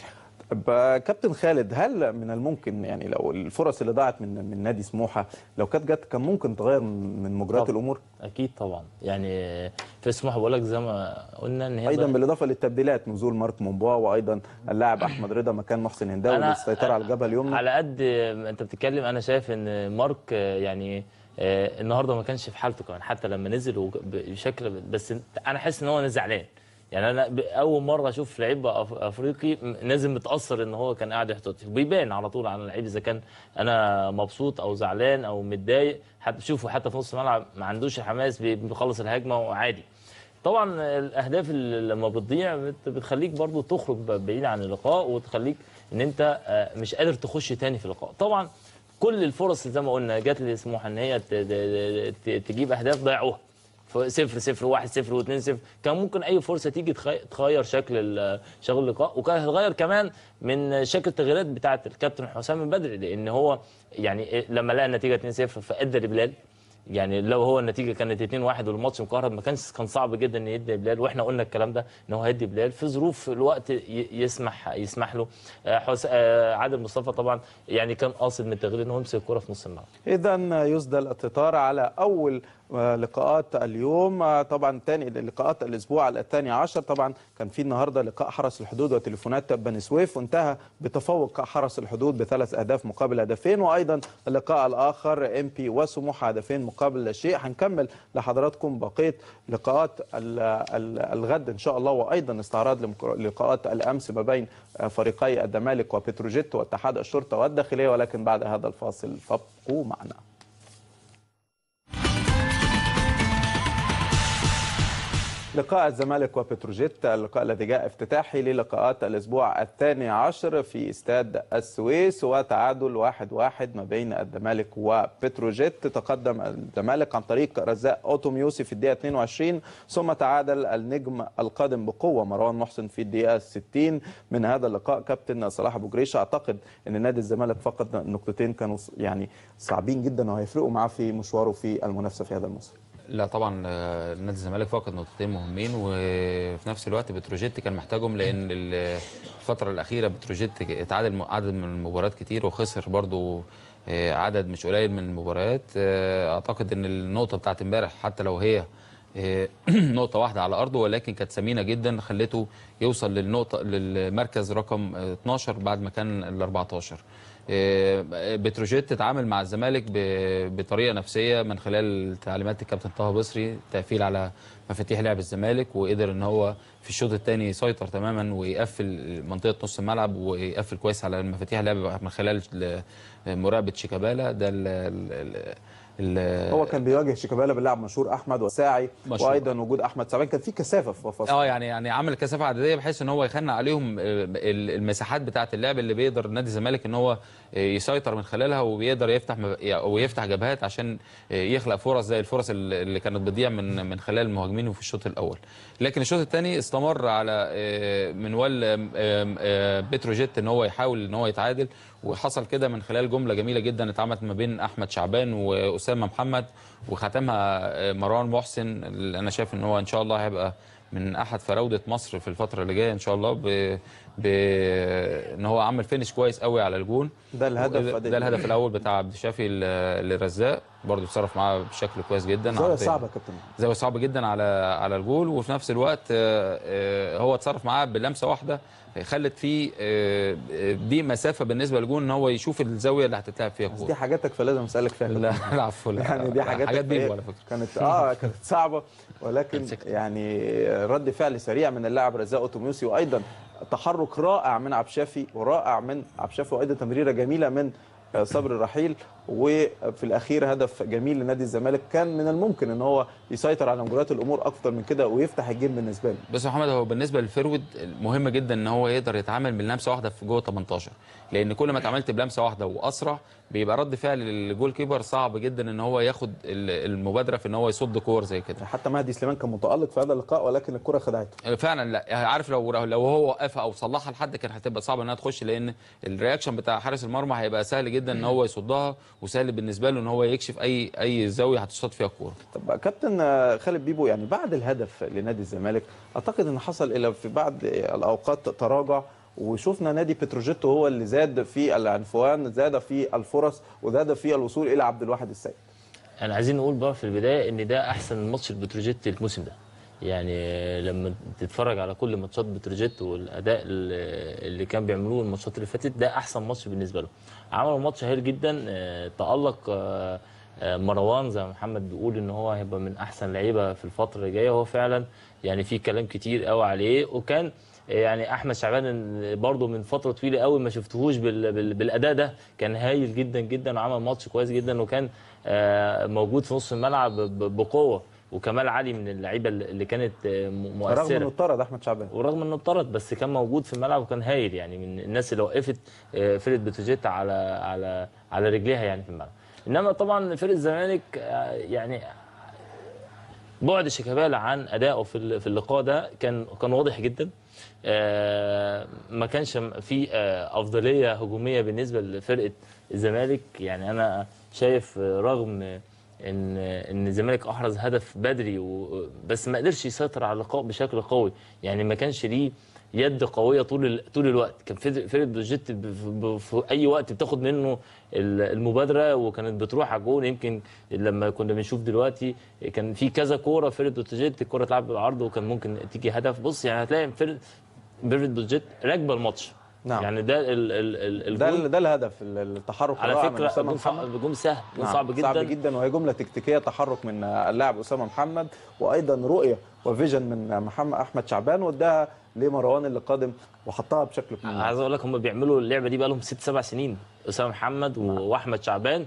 كابتن خالد، هل من الممكن يعني لو الفرص اللي ضاعت من من نادي سموحه لو كانت جت كان ممكن تغير من مجريات الامور؟ اكيد طبعا، يعني في سموحه بقول لك زي ما قلنا ان هي ايضا بالاضافه للتبديلات نزول مارك مومبوا وايضا اللاعب احمد رضا مكان محسن هنداوي للسيطره على الجبهه اليمنى. على قد ما انت بتتكلم انا شايف ان مارك يعني النهارده ما كانش في حالته كمان حتى لما نزل بشكل، بس انا حاسس ان هو زعلان. يعني انا اول مره اشوف لعيب افريقي نازل متاثر ان هو كان قاعد يحتطي، بيبان على طول على اللعيب اذا كان انا مبسوط او زعلان او متضايق، حتى شوفه حتى في نص الملعب ما عندوش حماس، بيخلص الهجمه وعادي. طبعا الاهداف اللي لما بتضيع بتخليك برضو تخرج بعيد عن اللقاء وتخليك ان انت مش قادر تخش تاني في اللقاء. طبعا كل الفرص زي ما قلنا جات لسموحه ان هي تجيب اهداف ضيعوها، صفر صفر واحد صفر واثنين صفر، كان ممكن اي فرصه تيجي تغير شكل شغل اللقاء، وكانت هتغير كمان من شكل التغييرات بتاعه الكابتن حسام البدري، لان هو يعني لما لقى النتيجه اثنين صفر فادى لبلال. يعني لو هو النتيجه كانت اثنين واحد والماتش مكهرب ما كانش كان صعب جدا ان يدي بلال، واحنا قلنا الكلام ده ان هو هيدي بلال في ظروف الوقت يسمح يسمح له. عادل مصطفى طبعا يعني كان قاصد من التغيير ان هو يمسك الكره في نص الملعب. اذا يسدى الستار على اول لقاءات اليوم. طبعا ثاني لقاءات الاسبوع الثاني عشر، طبعا كان في النهارده لقاء حرس الحدود وتليفونات بني سويف وانتهى بتفوق حرس الحدود بثلاث اهداف مقابل هدفين، وايضا اللقاء الاخر ام بي وسموحه هدفين مقابل لا شيء. هنكمل لحضراتكم بقيه لقاءات الغد ان شاء الله، وايضا استعراض لقاءات الامس ما بين فريقي الزمالك وبتروجيت واتحاد الشرطه والداخليه، ولكن بعد هذا الفاصل فابقوا معنا. لقاء الزمالك وبتروجيت، اللقاء الذي جاء افتتاحي للقاءات الاسبوع الثاني عشر في استاد السويس، وتعادل واحد واحد ما بين الزمالك وبتروجيت. تقدم الزمالك عن طريق رزاق اوتوميوسي في الدقيقه اثنين وعشرين، ثم تعادل النجم القادم بقوه مروان محسن في الدقيقه ستين من هذا اللقاء. كابتن صلاح ابو جريشه، اعتقد ان نادي الزمالك فقد نقطتين كانوا يعني صعبين جدا وهيفرقوا معاه في مشواره في المنافسه في هذا الموسم. لا طبعا نادي الزمالك فقد نقطتين مهمين، وفي نفس الوقت بتروجيت كان محتاجهم، لان الفتره الاخيره بتروجيت اتعادل عدد من المباريات كتير وخسر برضو عدد مش قليل من المباريات. اعتقد ان النقطه بتاعت امبارح حتى لو هي نقطه واحده على ارضه ولكن كانت ثمينه جدا، خلته يوصل للنقطه للمركز رقم اثناشر بعد ما كان ال أربعتاشر. بتروجيت تتعامل مع الزمالك بطريقه نفسيه من خلال تعليمات الكابتن طه بصري، تقفيل على مفاتيح لعب الزمالك، وقدر ان هو في الشوط الثاني يسيطر تماما ويقفل منطقه نص الملعب ويقفل كويس على مفاتيح اللعب من خلال مراقبه شيكابالا. ده ال هو كان بيواجه شيكابالا باللاعب مشهور احمد وساعي مشهور. وايضا وجود احمد سعبان كان في كثافه في فصل. اه يعني يعني عمل كثافه عدديه بحيث ان هو يخنق عليهم المساحات بتاعه اللعب اللي بيقدر نادي الزمالك ان هو يسيطر من خلالها، وبيقدر يفتح او يفتح جبهات عشان يخلق فرص زي الفرص اللي كانت بتضيع من من خلال المهاجمين في الشوط الاول. لكن الشوط الثاني استمر على منوال بتروجيت ان هو يحاول ان هو يتعادل، وحصل كده من خلال جمله جميله جدا اتعملت ما بين احمد شعبان واسامه محمد، وختمها مروان محسن اللي انا شايف ان هو ان شاء الله هيبقى من احد فراوده مصر في الفتره اللي جايه ان شاء الله، ب ب ان هو عمل فينش كويس قوي على الجون. ده الهدف ده الهدف الاول بتاع عبد الشافي لرزاق، برضه اتصرف معاه بشكل كويس جدا. زاويه صعبه يا كابتن، زاويه صعبه جدا على على الجول، وفي نفس الوقت هو اتصرف معاه بلمسه واحده خلت فيه دي مسافه بالنسبه للجون ان هو يشوف الزاويه اللي هتتلعب فيها الكوره. دي حاجاتك فلازم اسالك فيها. لا العفو. يعني دي حاجات حاجات دي على فكره كانت اه كانت صعبه، ولكن يعني رد فعل سريع من اللاعب رزاق اوتوميوسي، وايضا تحرك رائع من عبد الشافي ورائع من عبد الشافي، وايضا تمريره جميله من صبري الرحيل، وفي الاخير هدف جميل لنادي الزمالك، كان من الممكن ان هو يسيطر على مجريات الامور اكتر من كده ويفتح الجيم بالنسبه له. بس يا محمد، هو بالنسبه للفيرود مهم جدا ان هو يقدر يتعامل من لمسه واحده في جوه تمنتاشر، لان كل ما اتعاملت بلمسه واحده واسرع بيبقى رد فعل الجول كيبر صعب جدا ان هو ياخد المبادره في ان هو يصد كور زي كده. حتى مهدي سليمان كان متالق في هذا اللقاء ولكن الكره خدعته فعلا. لا عارف، لو لو هو وقفها او صلحها لحد كان هتبقى صعبه انها تخش، لان الرياكشن بتاع حارس المرمى هيبقى سهل جدا ان هو يصدها، وسهل بالنسبه له ان هو يكشف اي اي زاويه هتصطاد فيها الكوره. طب كابتن خالد بيبو، يعني بعد الهدف لنادي الزمالك اعتقد ان حصل الى في بعض الاوقات تراجع، وشفنا نادي بتروجيت هو اللي زاد في العنفوان، زاد في الفرص، وزاد في الوصول الى عبد الواحد السيد. احنا عايزين نقول بقى في البدايه ان ده احسن ماتش لبتروجيت الموسم ده. يعني لما تتفرج على كل ماتشات بتروجيت والاداء اللي كان بيعملوه الماتشات اللي فاتت، ده احسن ماتش بالنسبه له. عملوا ماتش هايل جدا، تالق مروان زي ما محمد بيقول ان هو هيبقى من احسن لعيبه في الفتره اللي جايه، هو فعلا يعني في كلام كتير قوي عليه. وكان يعني احمد شعبان برضه من فتره طويله قوي ما شفتهوش بالاداء ده، كان هايل جدا جدا وعمل ماتش كويس جدا، وكان موجود في نص الملعب بقوه. وكمال علي من اللعيبه اللي كانت مؤثره، رغم انه اتطرد احمد شعبان، ورغم انه اتطرد بس كان موجود في الملعب وكان هايل، يعني من الناس اللي وقفت فرقه بتروجيت على على على رجليها يعني في الملعب. انما طبعا فرقه الزمالك يعني بعد شيكابالا عن ادائه في اللقاء ده كان كان واضح جدا. ما كانش في افضليه هجوميه بالنسبه لفرقه الزمالك. يعني انا شايف رغم ان ان الزمالك احرز هدف بدري بس ما قدرش يسيطر على اللقاء بشكل قوي، يعني ما كانش ليه يد قويه طول طول الوقت. كان فرقه بتروجيت في اي وقت بتاخد منه المبادره وكانت بتروح على الجول. يمكن لما كنا بنشوف دلوقتي كان في كذا كوره فرقه بتروجيت الكوره تلعب بالعرض وكان ممكن تيجي هدف. بص يعني هتلاقي فرقه بتروجيت راكبه الماتش. نعم. يعني ده ال ال ال ده ده الهدف، التحرك على فكره جون صعب، جون سهل، جون نعم. صعب جدا صعب جدا، وهي جمله تكتيكيه، تحرك من اللاعب اسامه محمد وايضا رؤيه وفيجن من محمد احمد شعبان، واداها لمروان اللي قادم وحطها بشكل كبير. عايز اقول لك هم بيعملوا اللعبه دي بقى لهم ست سبع سنين، اسامه محمد واحمد شعبان،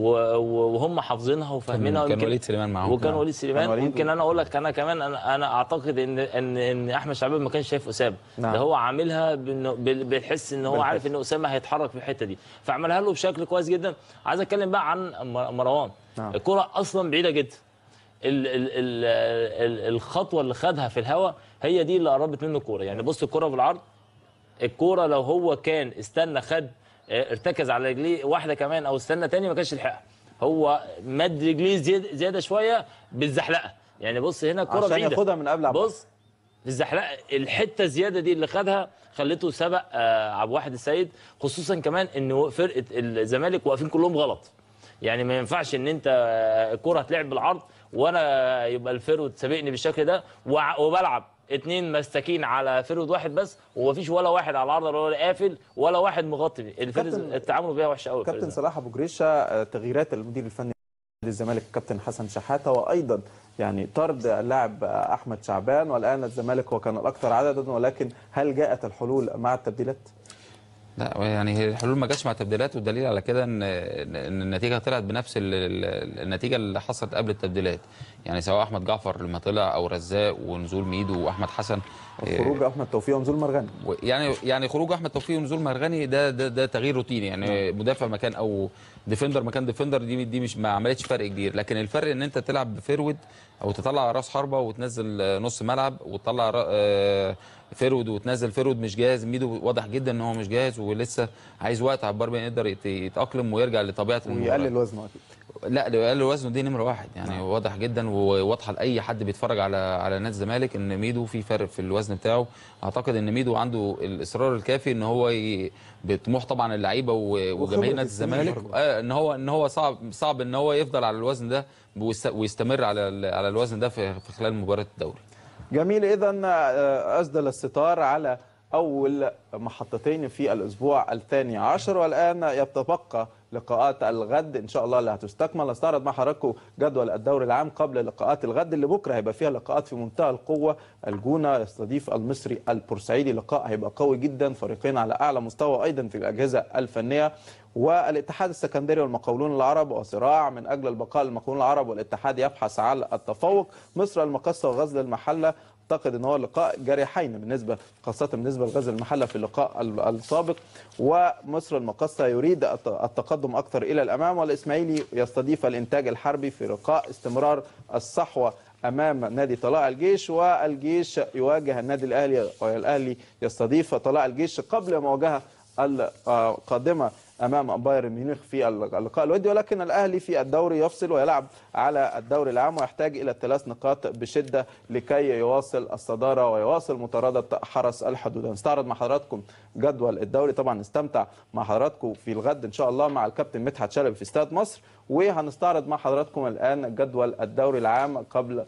وهم حافظينها وفاهمينها. كان وليد سليمان معاهم، وكان وليد سليمان. ويمكن انا اقول لك انا كمان انا, أنا اعتقد ان ان ان احمد شعبان ما كانش شايف اسامه. نعم. ده هو عاملها بالحس ان هو بالحس. عارف ان اسامه هيتحرك في الحته دي فعملها له بشكل كويس جدا. عايز اتكلم بقى عن مروان. نعم. الكره اصلا بعيده جدا، ال ال ال ال الخطوه اللي خدها في الهواء هي دي اللي قربت منه الكوره. يعني بص الكوره بالعرض، الكوره لو هو كان استنى خد ارتكز على رجليه واحده كمان او استنى تاني ما كانش لحقها، هو مد رجليه زياده زياده شويه بالزحلقه. يعني بص هنا الكوره بعيده عشان ياخدها من قبل عبد. بص الزحلقه الحته الزياده دي اللي خدها خلته سبق عبد الواحد السيد، خصوصا كمان ان فرقه الزمالك واقفين كلهم غلط. يعني ما ينفعش ان انت الكوره هتلعب بالعرض وانا يبقى الفيرود سابقني بالشكل ده وبلعب اتنين مساكين على فيرود واحد بس ومفيش ولا واحد على العرض ولا قافل ولا واحد مغطي. التعامل بيها وحش قوي. كابتن صلاح ابو جريشه، تغييرات المدير الفني للزمالك كابتن حسن شحاته، وايضا يعني طرد اللاعب احمد شعبان، والان الزمالك هو كان الاكثر عددا، ولكن هل جاءت الحلول مع التبديلات؟ لا يعني الحلول ما جاتش مع التبديلات، والدليل على كده ان ان النتيجه طلعت بنفس النتيجه اللي حصلت قبل التبديلات. يعني سواء احمد جعفر لما طلع او رزاق ونزول ميدو واحمد حسن، خروج احمد توفيق ونزول مرغني. يعني يعني خروج احمد توفيق ونزول مرغني ده ده, ده تغيير روتيني. يعني مدافع مكان او ديفندر مكان ديفندر، دي دي مش ما عملتش فرق كبير. لكن الفرق ان انت تلعب بفيرود او تطلع راس حربه وتنزل نص ملعب وتطلع فيرود وتنزل فيرود مش جاهز. ميدو واضح جدا ان هو مش جاهز ولسه عايز وقت عبار ما يقدر يتاقلم ويرجع لطبيعه المباراه ويقلل وزنه اكيد. لا يقلل وزنه دي نمره واحد. يعني واضح جدا وواضحه لاي حد بيتفرج على على نادي الزمالك ان ميدو في فرق في الوزن بتاعه. اعتقد ان ميدو عنده الاصرار الكافي ان هو ي... بطموح طبعا اللعيبه وجماهير نادي الزمالك آه ان هو ان هو صعب صعب ان هو يفضل على الوزن ده ويستمر على على الوزن ده في خلال مباراه الدوري. جميل. اذا اسدل الستار على اول محطتين في الاسبوع الثاني عشر، والان يتبقى لقاءات الغد ان شاء الله اللي هتستكمل. استعرض مع حضراتكم جدول الدوري العام قبل لقاءات الغد اللي بكره هيبقى فيها لقاءات في منتهى القوه. الجونه يستضيف المصري البورسعيدي، لقاء هيبقى قوي جدا، فريقين على اعلى مستوى ايضا في الاجهزه الفنيه. والاتحاد السكندري والمقاولون العرب وصراع من اجل البقاء للمقاولون العرب، والاتحاد يبحث على التفوق. مصر المقاصة وغزل المحله اعتقد ان هو لقاء جريحين بالنسبه خاصه بالنسبه لغزل المحله في اللقاء السابق، ومصر المقاصة يريد التقدم اكثر الى الامام، والاسماعيلي يستضيف الانتاج الحربي في لقاء استمرار الصحوه امام نادي طلائع الجيش، والجيش يواجه النادي الاهلي والاهلي يستضيف طلائع الجيش قبل المواجهه القادمه امام بايرن ميونخ في اللقاء الودي. ولكن الاهلي في الدوري يفصل ويلعب على الدوري العام ويحتاج الى ثلاث نقاط بشده لكي يواصل الصداره ويواصل مطارده حرس الحدود. هنستعرض مع حضراتكم جدول الدوري، طبعا نستمتع مع حضراتكم في الغد ان شاء الله مع الكابتن مدحت شلبي في استاد مصر، وهنستعرض مع حضراتكم الان جدول الدوري العام قبل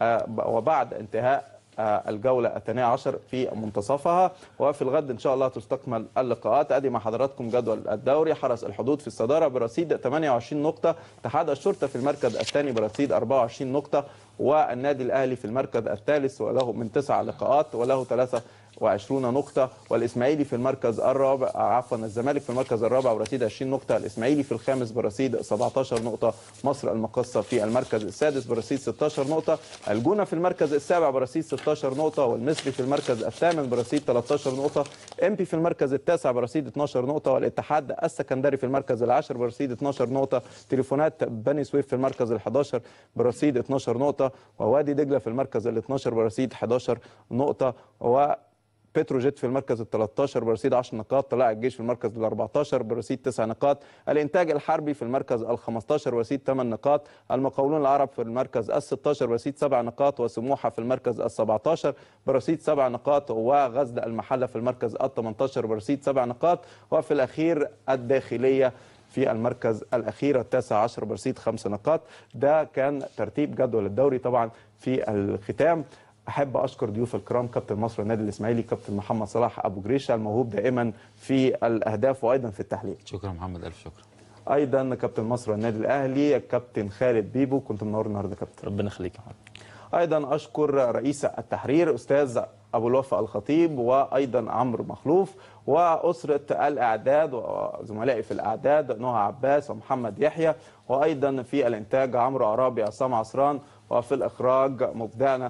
وبعد انتهاء الجولة الثانية عشر في منتصفها. وفي الغد إن شاء الله تستكمل اللقاءات. أدي مع حضراتكم جدول الدوري. حرس الحدود في الصدارة برصيد ثمانية وعشرين نقطة، اتحاد الشرطة في المركز الثاني برصيد أربعة وعشرين نقطة، والنادي الأهلي في المركز الثالث وله من تسع لقاءات وله ثلاثة وعشرين نقطة، والإسماعيلي في المركز الرابع عفوا الزمالك في المركز الرابع برصيد عشرين نقطة، الإسماعيلي في الخامس برصيد سبعة عشر نقطة، مصر المقاصة في المركز السادس برصيد ستة عشر نقطة، الجونة في المركز السابع برصيد ستة عشر نقطة، والمصري في المركز الثامن برصيد ثلاثة عشر نقطة، إمبي في المركز التاسع برصيد اثني عشر نقطة، والاتحاد السكندري في المركز العاشر برصيد اثني عشر نقطة، تليفونات بني سويف في المركز الحادي عشر برصيد اثني عشر نقطة، ووادي دجلة في المركز الاثني عشر برصيد أحد عشر نقطة، و بتروجيت في المركز ال ثلاثة عشر برصيد عشر نقاط، طلائع الجيش في المركز ال أربعة عشر برصيد تسع نقاط، الانتاج الحربي في المركز ال خمسة عشر برصيد ثمان نقاط، المقاولون العرب في المركز ال ستة عشر برصيد سبع نقاط، وسموحه في المركز ال سبعة عشر برصيد سبع نقاط، وغزل المحله في المركز ال ثمانية عشر برصيد سبع نقاط، وفي الاخير الداخليه في المركز الاخير التاسع عشر برصيد خمس نقاط. ده كان ترتيب جدول الدوري. طبعا في الختام احب اشكر ضيوف الكرام كابتن مصر النادي الاسماعيلي كابتن محمد صلاح ابو جريشه الموهوب دائما في الاهداف وايضا في التحليل. شكرا محمد، الف شكر. ايضا كابتن مصر النادي الاهلي كابتن خالد بيبو، كنت منور النهارده كابتن. ربنا يخليك يا محمد. ايضا اشكر رئيس التحرير استاذ ابو الوفا الخطيب، وايضا عمرو مخلوف، واسره الاعداد وزملائي في الاعداد نهى عباس ومحمد يحيى، وايضا في الانتاج عمرو عرابي عصام عصران، وفي الاخراج مبدعنا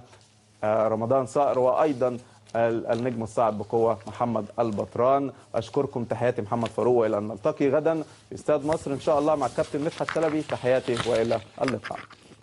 رمضان صقر، وايضا النجم الصاعد بقوه محمد البطران. اشكركم، تحياتي محمد فاروق، والى ان نلتقي غدا في استاد مصر ان شاء الله مع الكابتن مدحت شلبي. تحياتي والى اللقاء.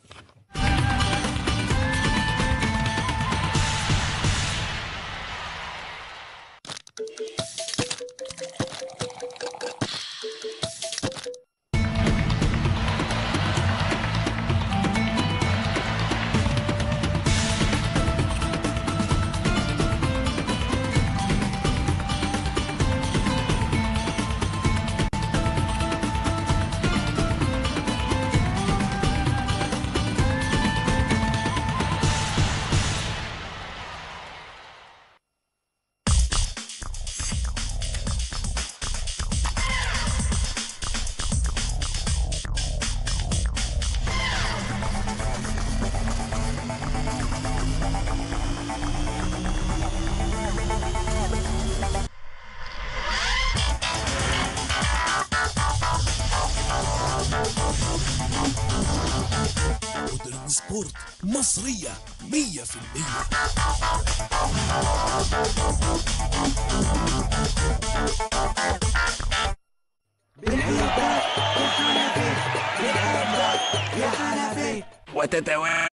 سبورت مصرية مية في المية. بالحلبة بالحنفي بالحلبة بالحنفي وتتوالى